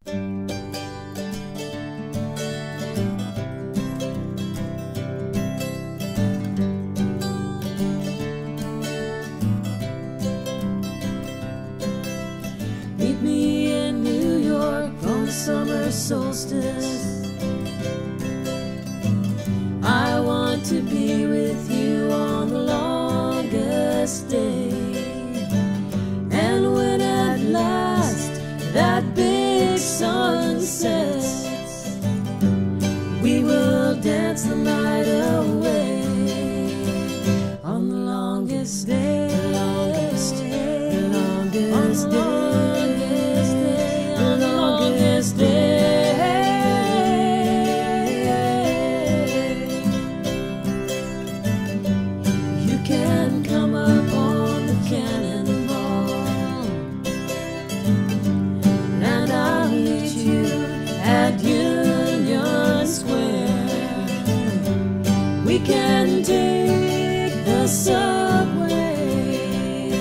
Meet me in New York on the summer solstice. I want to be with you on the longest day. And when at last that big sun sets, we will dance the night away on the longest day, the longest day, the longest day, the longest day. You can come up on the cannonball, and I'll meet you at Union Square. We can take the subway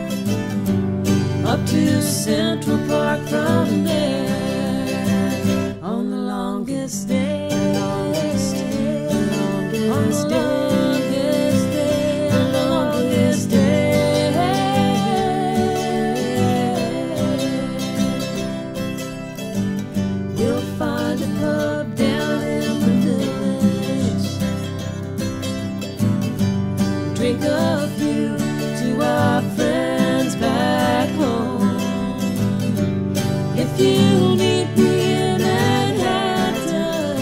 up to Central Park from there on the longest day, the longest day, the longest day. We'll find a pub down in the village, drink a few to our friends back home. If you meet me in Manhattan,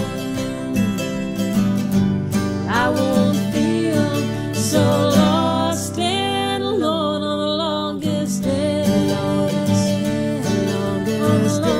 I won't feel so lost and alone on the longest day, the longest day, the longest day.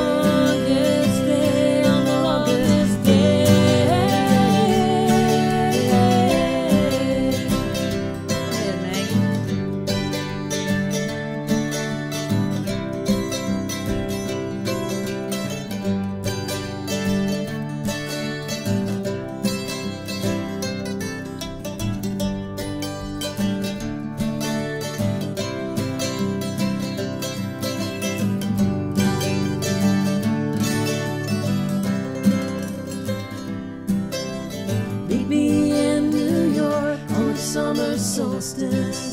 Meet me in New York on the summer solstice.